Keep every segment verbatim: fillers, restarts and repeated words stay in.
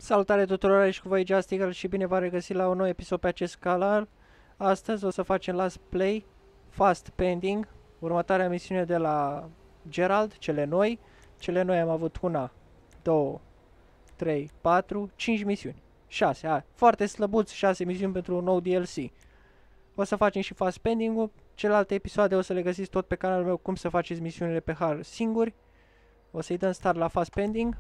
Salutare tuturor, aici cu voi Justical și bine v-am regăsit la un nou episod pe acest canal. Astăzi o să facem Last Play Fast Pending, următoarea misiune de la Gerald, cele noi. Cele noi am avut una, două, trei, patru, cinci misiuni. șase, hai, foarte slăbuți, șase misiuni pentru un nou D L C. O să facem și Fast Pending-ul, celelalte episoade o să le găsiți tot pe canalul meu, cum să faceți misiunile pe har singuri. O să-i dăm start la Fast Pending.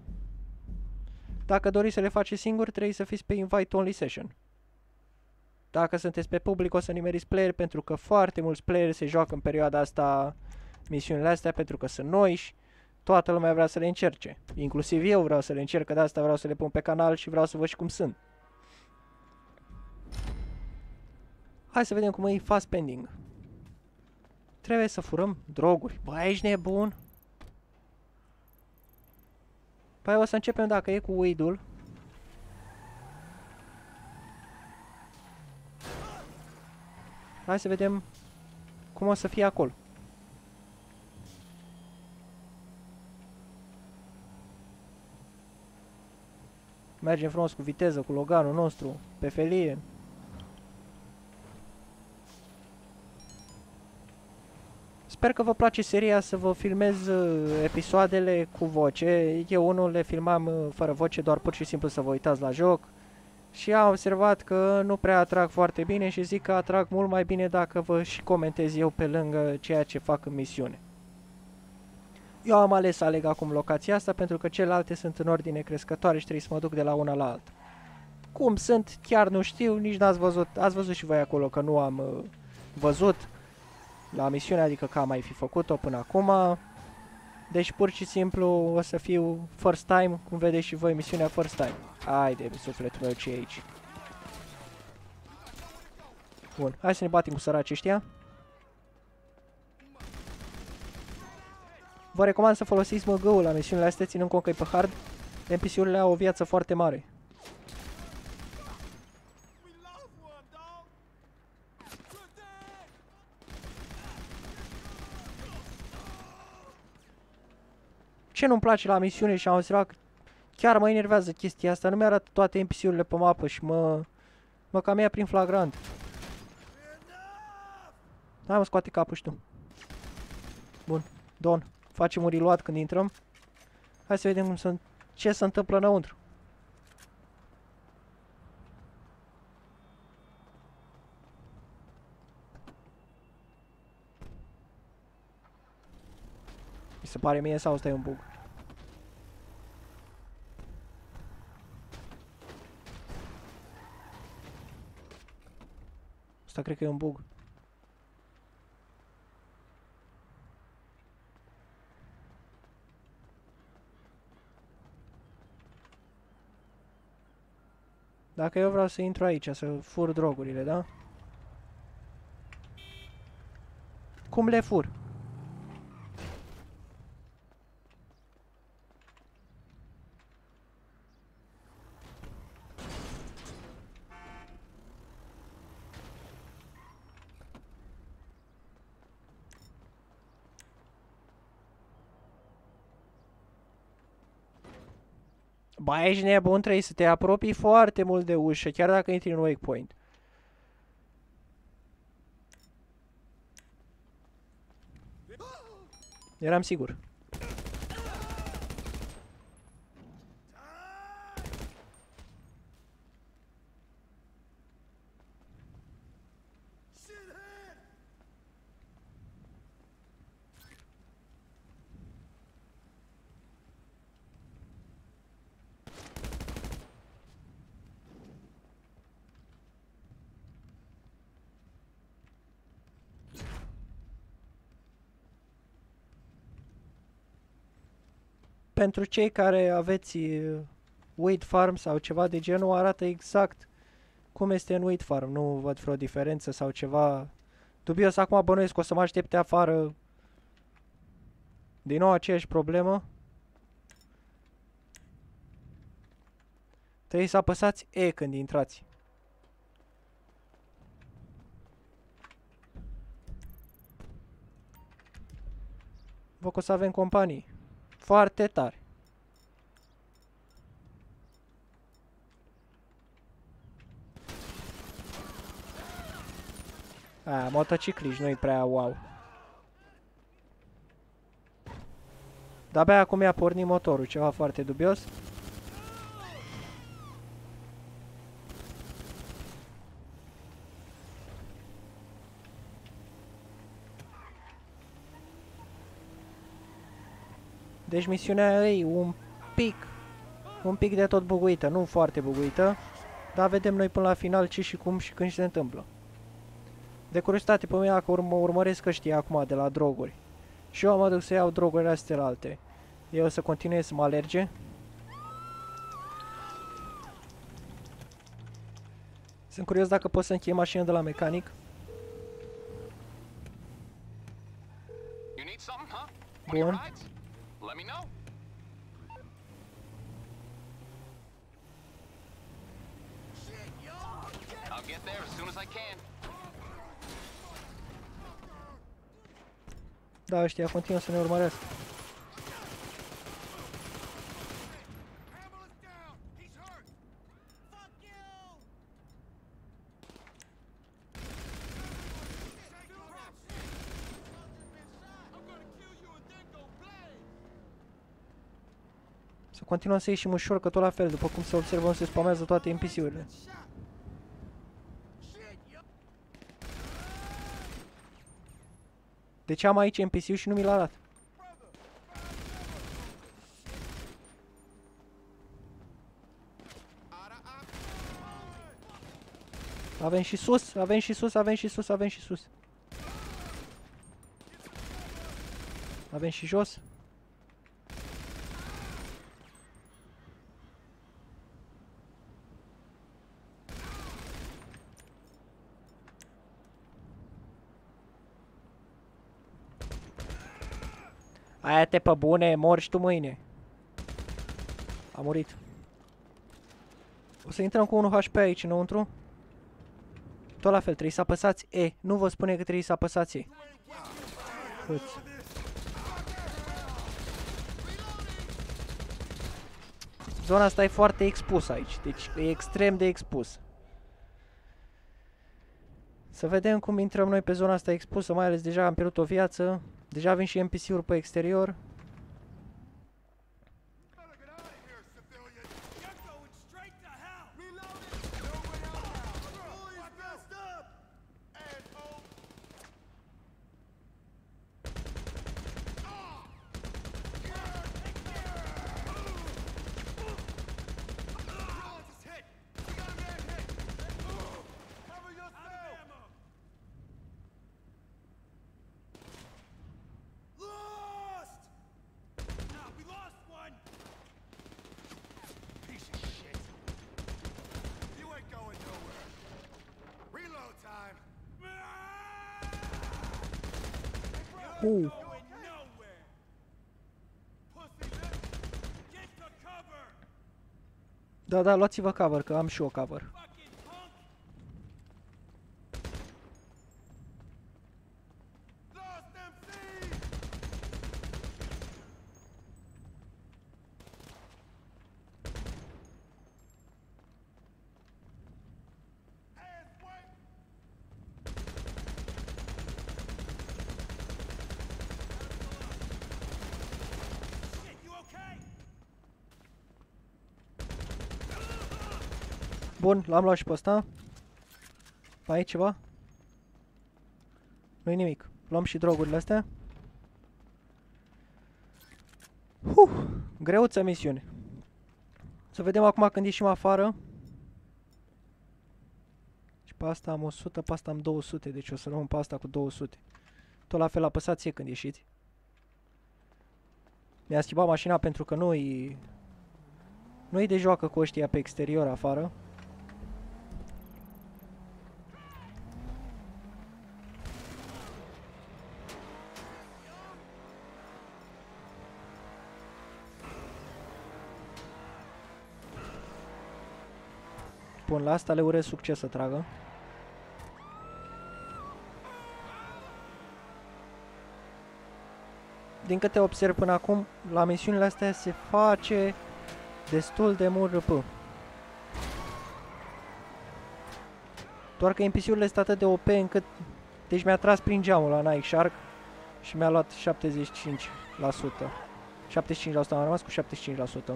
Dacă doriți să le faceți singuri, trebuie să fiți pe Invite Only Session. Dacă sunteți pe public, o să nimeriți player, pentru că foarte mulți playeri se joacă în perioada asta misiunile astea, pentru că sunt noi și toată lumea vrea să le încerce. Inclusiv eu vreau să le încerc, că de asta vreau să le pun pe canal și vreau să văd și cum sunt. Hai să vedem cum e Fast Pending. Trebuie să furăm droguri. Bă, ești nebun? Păi o să începem dacă e cu weed-ul. Hai să vedem cum o să fie acolo. Mergem frumos cu viteză, cu Loganul nostru, pe felie. Sper că vă place seria, să vă filmez uh, episoadele cu voce. Eu unul le filmam uh, fără voce, doar pur și simplu să vă uitați la joc. Și am observat că nu prea atrag foarte bine și zic că atrag mult mai bine dacă vă și comentez eu pe lângă ceea ce fac în misiune. Eu am ales să aleg acum locația asta pentru că celelalte sunt în ordine crescătoare și trebuie să mă duc de la una la alta. Cum sunt, chiar nu știu, nici n-ați văzut, ați văzut și voi acolo că nu am uh, văzut la misiune, adică că am mai fi făcut-o până acum. Deci pur și simplu o să fiu first time, cum vedeți și voi misiunea first time. Haide, sufletul meu, ce e aici? Bun, hai să ne batem cu săraci ăștia. Vă recomand să folosiți M G-ul la misiunile astea, ținând cont că e pe hard. N P C-urile au o viață foarte mare. Ce nu-mi place la misiune și am observat că chiar mă enervează chestia asta, nu mi-arată toate N P C-urile pe mapă și mă, mă cam ia prin flagrant. Hai mă, scoate capul și tu. Bun, Don, facem un reload când intrăm. Hai să vedem cum sunt, ce se întâmplă înăuntru. Mi se pare mie sau ăsta e un bug? Asta cred că e un bug. Dacă eu vreau să intru aici, să fur drogurile, da? Cum le fur? Ba, ești nebun, trebuie să te apropii foarte mult de ușă, chiar dacă intri în wake point. Eram sigur. Pentru cei care aveți uh, Wheat Farm sau ceva de genul, arată exact cum este în Wheat Farm. Nu văd vreo diferență sau ceva dubios. Acum bănuiesc că o să mă aștepte afară din nou aceeași problemă. Trebuie să apăsați E când intrați. Vă că o să avem companii foarte tare. A, motocicliști nu-i prea wow. De-abia acum i-a pornit motorul, ceva foarte dubios. Deci misiunea e un pic, un pic de tot buguită, nu foarte buguită, dar vedem noi până la final ce și cum și când se întâmplă. De curiozitate pe mine, dacă urmă, urmăresc ăștia acum de la droguri și eu mă duc să iau drogurile astea alte, eu o să continue să mă alerge. Sunt curios dacă pot să închei mașina de la mecanic. Bun. Da, ăștia continuă să ne urmărească. Să continuăm să ieșim ușor, că tot la fel, după cum se observă, se spamează toate N P C-urile. Deci am aici N P C-ul și nu mi l-a dat. Avem și sus, avem și sus, avem și sus, avem și sus. Avem și jos. Aia te pe bune, mori și tu mâine. A murit. O să intrăm cu unu H P aici înăuntru. Tot la fel, trebuie să apăsați E. Nu vă spune că trebuie să apăsați E. Uți. Zona asta e foarte expusă aici. Deci e extrem de expus. Să vedem cum intrăm noi pe zona asta expusă. Mai ales deja am pierdut o viață. Deja avem și N P C-uri pe exterior. Uh. Da, da, luați-vă cover, că am și eu cover. Bun, l-am luat și pe ăsta. Mai e ceva? Nu-i nimic. Luăm și drogurile astea. Huh, greuță misiune. Să vedem acum când ieșim afară. Și pe asta am o sută, pe asta am două sute. Deci o să rămân pe asta cu două sute. Tot la fel apăsați când ieșiți. Mi-a schimbat mașina pentru că nu-i... Nu-i de joacă cu ăștia pe exterior afară. Bun, la asta le urez succes să tragă. Din câte observ până acum, la misiunile astea se face destul de mult râpă. Doar că N P C-urile sunt atât de O P încât Deci mi-a tras prin geamul la Nike Shark și mi-a luat șaptezeci și cinci la sută. șaptezeci și cinci la sută, am rămas cu șaptezeci și cinci la sută.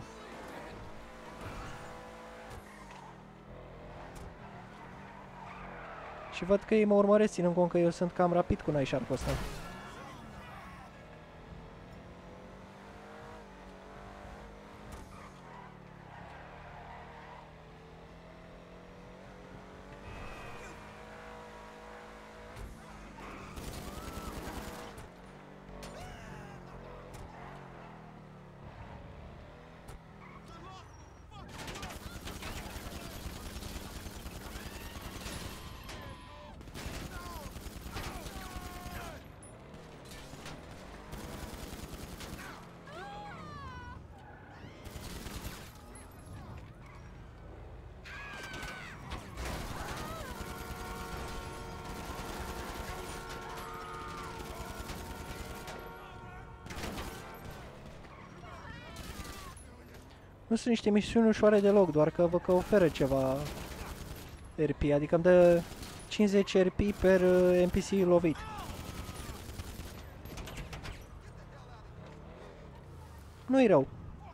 Și văd că ei mă urmăresc, ținând cont că eu sunt cam rapid cu Nike Shark-ul ăsta. Nu sunt niște misiuni ușoare deloc, doar că văd că oferă ceva R P, adică îmi dă cincizeci R P per N P C lovit. Nu-i rău.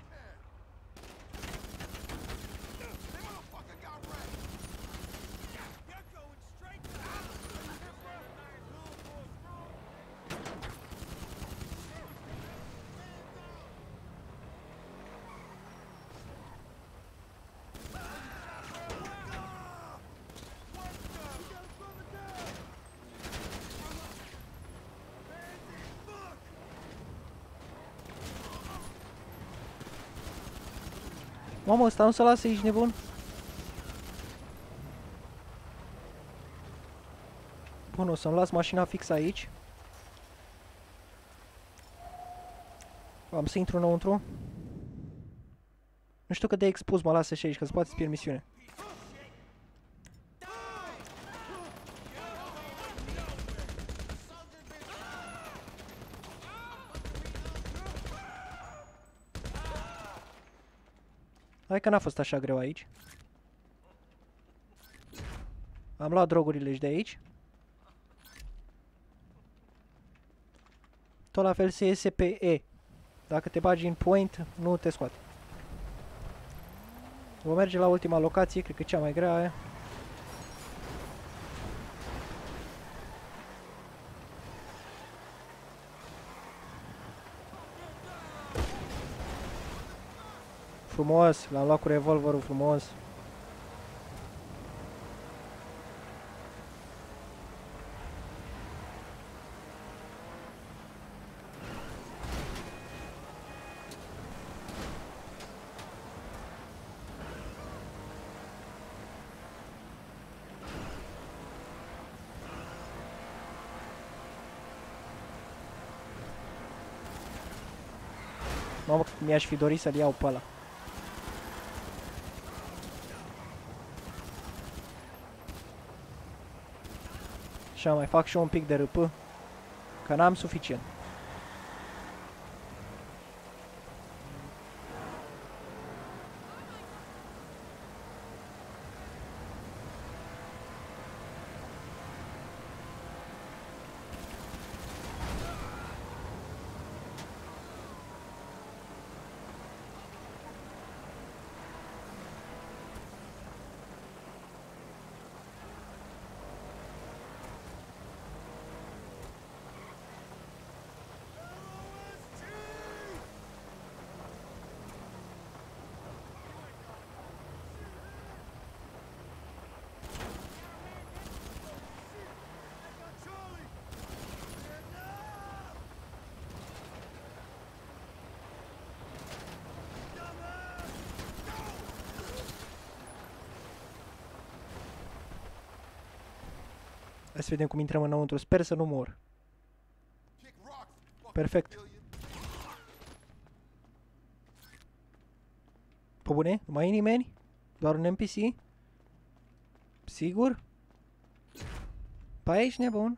Mamă, ăsta nu se lasă, ești nebun? Bun, o să-mi las mașina fix aici. Am să intru înăuntru. Nu știu cât de expus mă lasă și aici, că se poate să pierd misiune. Hai că n-a fost așa greu aici. Am luat drogurile și de aici. Tot la fel se iese pe E. Dacă te bagi în point, nu te scoate. Vom merge la ultima locație, cred că e cea mai grea aia. Frumos, l-am luat cu revolverul frumos. Mamă, mi-aș fi dorit să-l iau pe ăla. Așa, mai fac și eu un pic de râpă, că n-am suficient. Hai să vedem cum intrăm înăuntru. Sper să nu mor. Perfect. Pe bune? Nu mai e nimeni? Doar un N P C? Sigur? Pe aici, nebun.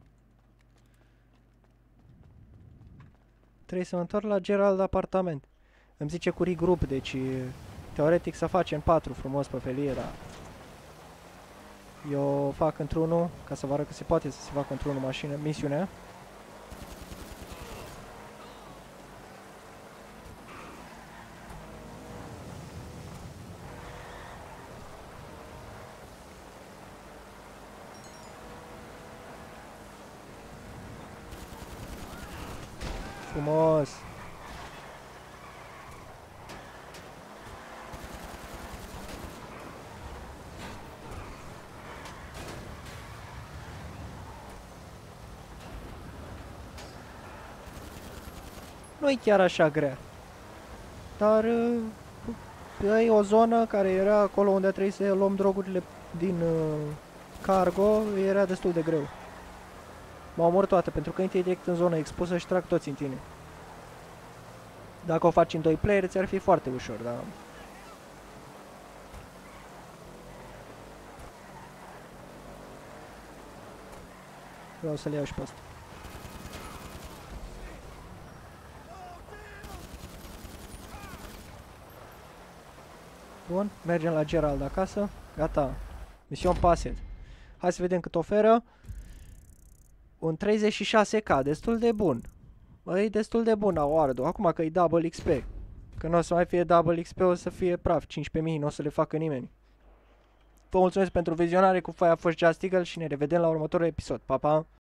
Trebuie să mă întorc la Gerald apartament. Îmi zice cu regroup, deci teoretic să facem patru frumos pe felie, dar... Eu o fac într-unul, ca să vă arăt că se poate să se facă într-unul mașină, misiunea. Frumos! Nu e chiar așa grea. Dar uh, e o zonă care era acolo unde trebuie să luăm drogurile din uh, cargo, era destul de greu. M-au omorât toate, pentru că intri direct în zonă expusă și trag toți în tine. Dacă o faci în doi player, ți-ar fi foarte ușor, dar... Vreau să le iau și pe asta. Bun, mergem la Gerald acasă. Gata. Mission passed. Hai să vedem cât oferă. Un treizeci și șase K, destul de bun. E destul de bun award-ul. Acum că e double X P. Că nu o să mai fie double X P, o să fie praf. cincisprezece mii, nu o să le facă nimeni. Vă mulțumesc pentru vizionare, cu foaia a fost Just Eagle și ne revedem la următorul episod. Pa, pa!